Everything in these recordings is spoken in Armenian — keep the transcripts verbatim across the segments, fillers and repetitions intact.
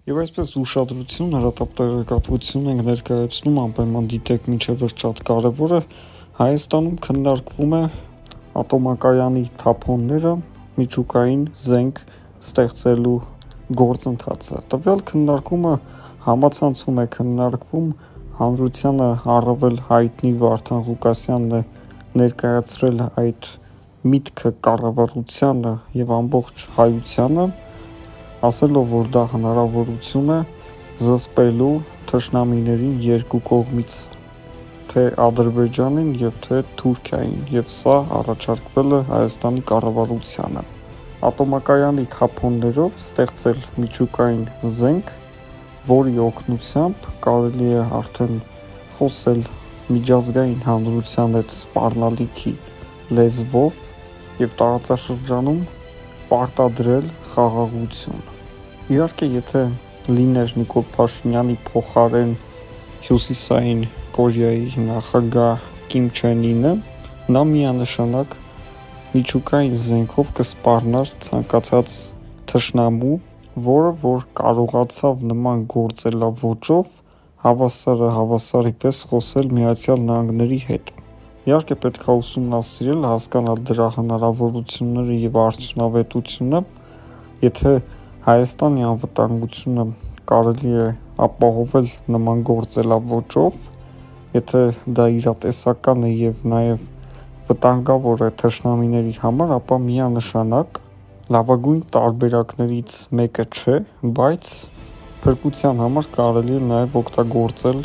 Եվ այսպես ուշադրություն, հրատապտեղեկատվություն ենք ներկայացնում անպայման դիտեք մինչև վերջ շատ կարևորը Հայաստանում քննարկվում է ատոմակայանի թափոնները միջուկային զենք ստեղծելու գործընթացը։ Տվյալ քննարկումը համացանցում է քննարկվում հանրությանը առավել հայտնի Վարդան Ղուկասյանն է ներկայացրել այդ միտքը կառավարությանը եւ ամբողջ հայությանը, ասելով, որ դա հնարավորություն է զսպելու թշնամիներին երկու կողմից, թե Ադրբեջանին եւ թե Թուրքիային, եւ սա առաջարկվել է Հայաստանի կառավարությանը։ Ատոմակայանի թափոններով ստեղծել միջուկային զենք, որի օգնությամբ կարելի է արդեն խոսել միջազգային հանրության հետ սպառնալիքի լեզվով եւ տարածաշրջանում պարտադրել խաղաղություն։ Իհարկե, եթե լիներ Նիկոլ Փաշինյանի փոխարեն Հյուսիսային Կորեայի նախագահ Կիմ Չեն Ինը, նա միանշանակ միջուկային զենքով կսպառնար ցանկացած թշնամու, որը որ կարողացավ նման գործելավոճով հավասարը հավասարի պես խոսել Միացյալ Նահանգների հետ։ Իհարկե պետք է ուսումնասիրել, հասկանալ դրա հնարավորությունները եւ արդյունավետությունը, եթե Հայաստանի անվտանգությունը կարելի է ապահովել նման գործելավոճով, եթե դա իրատեսական է եւ նաեւ վտանգավոր է թշնամիների համար, ապա միանշանակ լավագույն տարբերակներից մեկը չէ, բայց փրկության համար կարելի է նաեւ օգտագործել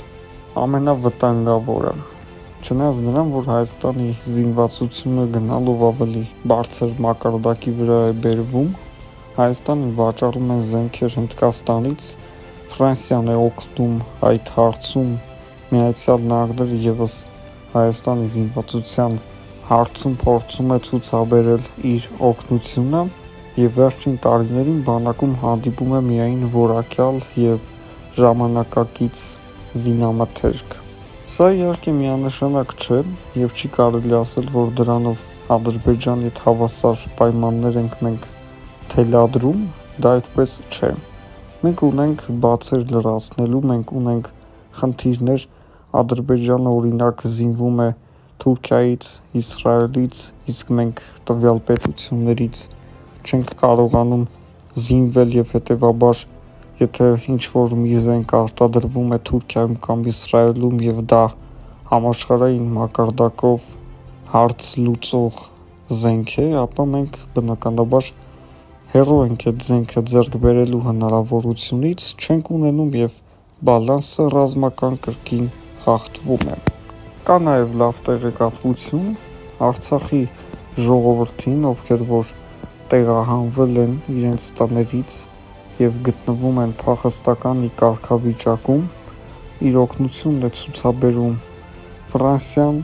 ամենավտանգավորը։ Չնայած նրան, որ Հայաստանի զինվածությունը գնալով ավելի բարձր մակարդակի վրա է բերվում, Հայաստանին վաճառում են զենքեր Հնդկաստանից, Ֆրանսիան է օգնում այդ հարցում, Միացյալ Նահանգները եւս Հայաստանի զինվածության հարցում փորձում է ցուցաբերել իր օգնությունը եւ վերջին տարիներին բանակում հանդիպում է միայն որակյալ եւ ժամանակակից զինամթերք։ Սա իհարկե միանշանակ չէ եւ չի կարելի ասել, որ դրանով Ադրբեջանի հետ հավասար պայմաններ ենք մենք թելադրում, դա այդպես չէ։ Մենք ունենք բացեր լրացնելու, մենք ունենք խնդիրներ, Ադրբեջանը օրինակ զինվում է Թուրքիայից, Իսրայելից, իսկ մենք տվյալ պետություններից չենք կարողանում զինվել եւ հետեւաբար եթե ինչ-որ մի զենք արտադրվում է Թուրքիայում կամ Իսրայելում եւ դա համաշխարհային մակարդակով հարց լուծող զենք է, ապա մենք բնականաբար հեռու ենք այդ զենքը ձեռք բերելու հնարավորությունից, չենք ունենում եւ բալանսը ռազմական կրկին խախտվում է։ Կա նաեւ լավ տեղեկատվություն Արցախի ժողովրդին, ովքեր որ տեղահանվել են իրենց տներից եւ գտնվում են փախստականի կարգավիճակում, իր օգնությունն է ցուցաբերում Ֆրանսիան,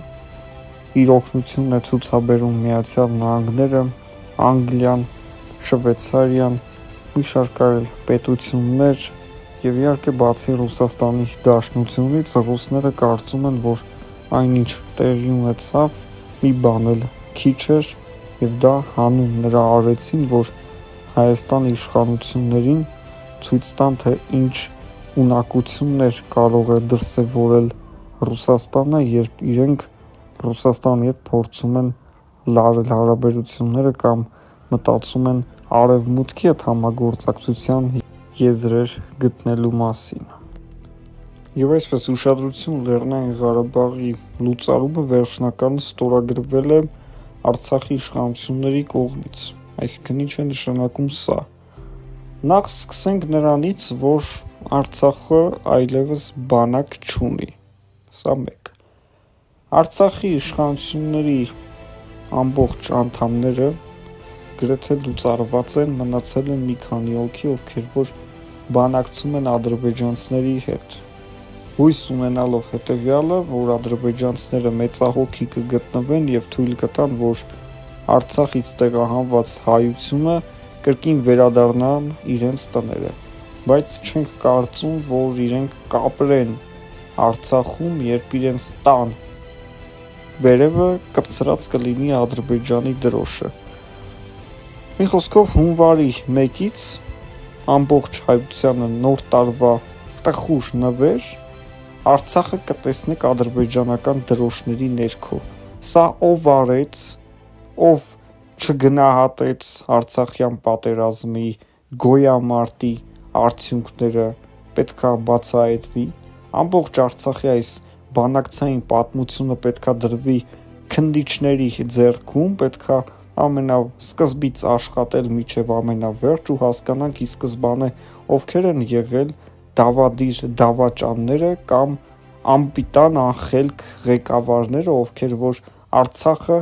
իր օգնությունն է ցուցաբերում Միացյալ Նահանգները, Անգլիան, Շվեյցարիան, մի շարք այլ պետություններ եւ իհարկե բացի Ռուսաստանի Դաշնությունից, ռուսները կարծում են, որ այնինչ տեղի ունեցավ մի բան էլ քիչ էր եւ դա հանուն նրա արեցին, որ Հայաստանի իշխանություններին ցույց տան, թե ինչ ունակություններ կարող է դրսևորել Ռուսաստանը, երբ իրենք Ռուսաստանի հետ փորձում են լարել հարաբերությունները կամ մտածում են արևմուտքի հետ համագործակցության եզրեր գտնելու մասին։ Եվ այսպես ուշադրություն Լեռնային Ղարաբաղի լուծարումը վերջնական ստորագրվել է Արցախի իշխանությունների կողմից, այսինքն ինչ է նշանակում սա։ Նախ սկսենք նրանից, որ Արցախը այլևս բանակ չունի, սա մեկ։ Արցախի իշխանությունների ամբողջ անդամները գրեթե լուծարված են, մնացել են մի քանի հոգի, ովքեր որ բանակցում են ադրբեջանցիների հետ։ Հույս ունենալով հետևյալը, որ ադրբեջանցիները մեծահոգի կգտնվեն եւ թույլ կտան, որ Արցախից տեղահանված հայությունը կրկին վերադառնան իրենց տները, բայց չենք կարծում, որ իրենք կապրեն Արցախում, երբ իրենց տան վերևը կպցրած կլինի Ադրբեջանի դրոշը։ Մի խոսքով հունվարի մեկից ամբողջ հայությանը նոր տարվա տխուր նվեր, Արցախը կտեսնեք ադրբեջանական դրոշների ներքո։ Սա ով արեց, ով չգնահատեց Արցախյան պատերազմի գոյամարտի արդյունքները, պետքա բացահայտվի։ Ամբողջ Արցախի այս բանակցային պատմությունը պետքա դրվի քնդիչների ձեռքում, պետքա ամենասկզբից աշխատել մինչև ամենավերջ ու հասկանանք ի սկզբանե ովքեր են եղել դավադիր դավաճանները կամ անպիտան անխելք ղեկավարները, ովքեր որ Արցախը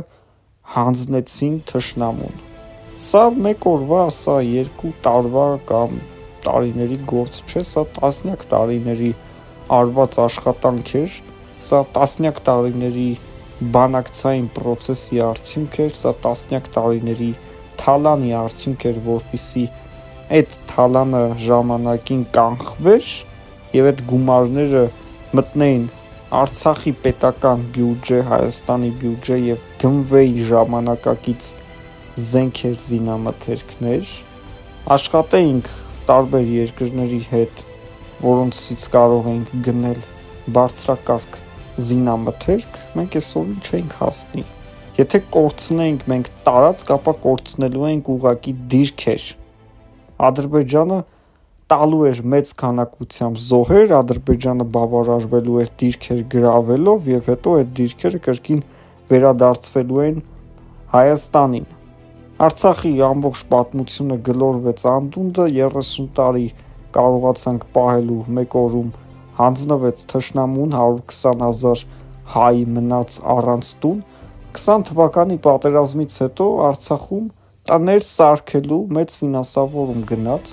հանձնեցին թշնամուն։ Սա մեկ օրվա, սա երկու տարվա կամ տարիների գործ չէ, սա տասնյակ տարիների արված աշխատանք էր, սա տասնյակ տարիների բանակցային պրոցեսի արդյունք էր, սա տասնյակ տարիների թալանի արդյունք էր, որպեսզի այդ թալանը ժամանակին կանխվեր եւ այդ գումարները մտնեին Արցախի պետական բյուջե, Հայաստանի բյուջե եւ գնվեին ժամանակակից զենքեր, զինամթերքներ, աշխատեինք տարբեր երկրների հետ, որոնցից կարող էինք գնել բարձրակարգ զինամթերք, մենք այսօրին չենք հասնի։ Եթե կորցնենք մենք տարածք, ապա կորցնելու ենք ուղակի դիրքեր։ Ադրբեջանը տալու էր մեծ քանակությամբ զոհեր, Ադրբեջանը բավարարվելու էր դիրքեր գրավելով եւ հետո այդ դիրքերը կրկին վերադարձվելու են Հայաստանին։ Արցախի ամբողջ պատմությունը գլորվեց անդունդը, երեսուն տարի կարողացանք պահելու մեկ օրում հանձնվեց թշնամուն, հարյուր քսան հազար հայ մնաց առանց տուն, քսան թվականի պատերազմից հետո Արցախում տներ սարքելու մեծ ֆինանսավորում գնաց,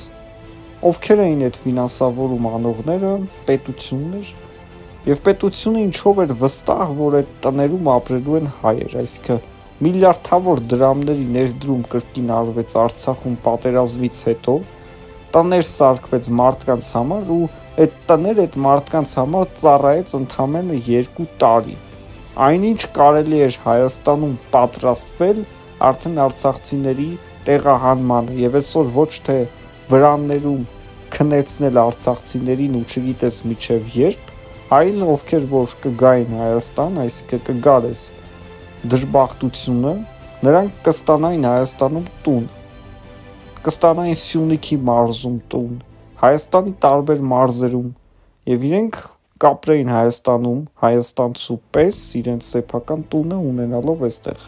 ովքեր էին այդ ֆինանսավորում անողները, պետությունն էր, եւ պետությունը ինչով էր վստահ, որ այդ տներում ապրելու են հայեր, այսինքն միլիարդավոր դրամների ներդրում կրկին արվեց Արցախում պատերազմից հետո, տներ սարքվեց մարդկանց համար ու այդ տները այդ մարդկանց համար ծառայեց ընդամենը երկու տարի։ Այնինչ կարելի էր Հայաստանում պատրաստվել արդեն արցախցիների տեղահանմանը եւ այսօր ոչ թե վրաններում քնեցնել արցախցիներին ու չգիտես միջև երբ, այլ ովքեր որ կգային Հայաստան, այսինքն կգար էս դժբախտությունը, նրանք կստանային Հայաստանում տուն, կստանային Սյունիքի մարզում տուն, Հայաստանի տարբեր մարզերում եւ իրենք կապրեին Հայաստանում, հայաստանցու պես իրենց սեփական տունը ունենալով այստեղ։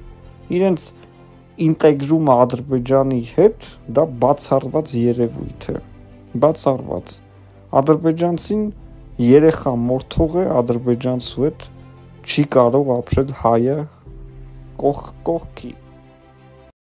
Իրենց ինտեգրումը Ադրբեջանի հետ դա բացառված երևույթ է, բացառված։ Ադրբեջանցին երեխա մորթող է, ադրբեջանցու հետ չի կարող ապրել հայը կողք կողքի։